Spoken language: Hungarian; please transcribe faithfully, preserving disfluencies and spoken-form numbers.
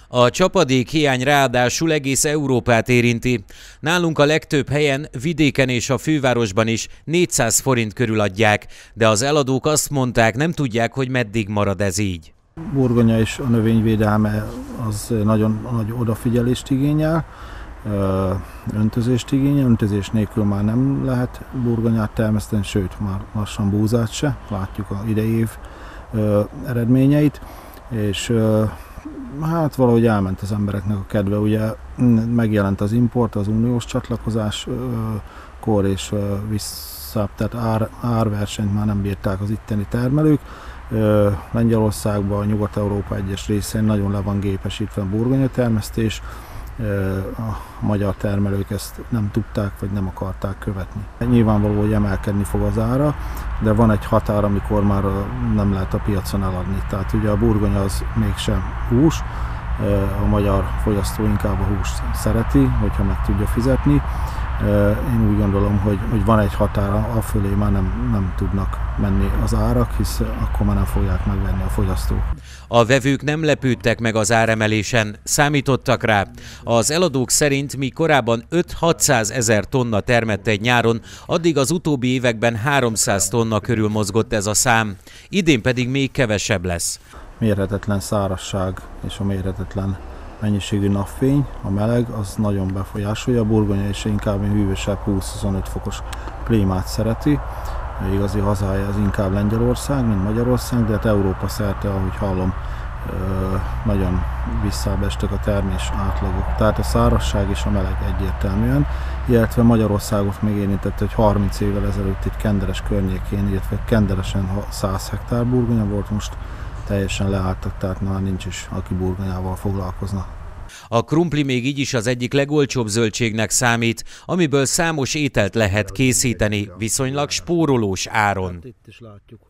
A csapadék hiány ráadásul egész Európát érinti. Nálunk a legtöbb helyen, vidéken és a fővárosban is négyszáz forint körül adják, de az eladók azt mondták, nem tudják, hogy meddig marad ez így. Burgonya és a növényvédelme az nagyon nagy odafigyelést igényel, öntözést igényel, öntözés nélkül már nem lehet burgonyát termeszteni, sőt már lassan búzát se, látjuk az idei év eredményeit, és hát valahogy elment az embereknek a kedve, ugye megjelent az import, az uniós csatlakozáskor, és vissza, tehát ár, árversenyt már nem bírták az itteni termelők. Lengyelországban, Nyugat-Európa egyes részén nagyon le van gépesítve a burgonyatermesztés, a magyar termelők ezt nem tudták, vagy nem akarták követni. Nyilvánvaló, hogy emelkedni fog az ára, de van egy határ, amikor már nem lehet a piacon eladni. Tehát ugye a burgonya az mégsem hús, a magyar fogyasztó inkább a húst szereti, hogyha meg tudja fizetni. Én úgy gondolom, hogy, hogy van egy határa, afölé már nem, nem tudnak menni az árak, hisz akkor már nem fogják megvenni a fogyasztók. A vevők nem lepődtek meg az áremelésen, számítottak rá. Az eladók szerint mi korábban öt-hatszáz ezer tonna termett egy nyáron, addig az utóbbi években háromszáz tonna körül mozgott ez a szám. Idén pedig még kevesebb lesz. Mérhetetlen szárazság és a mérhetetlen mennyiségű napfény, a meleg, az nagyon befolyásolja. A burgonya és inkább hűvösebb húsz-huszonöt fokos klímát szereti. Igazi hazája az inkább Lengyelország, mint Magyarország, de hát Európa szerte, ahogy hallom, nagyon visszább estek a termés átlagok. Tehát a szárazság és a meleg egyértelműen, illetve Magyarországot még érintett, hogy harminc évvel ezelőtt itt Kenderes környékén, illetve Kenderesen száz hektár burgonya volt, most teljesen leálltak, tehát már nincs is, aki burgonyával foglalkozna. A krumpli még így is az egyik legolcsóbb zöldségnek számít, amiből számos ételt lehet készíteni viszonylag spórolós áron.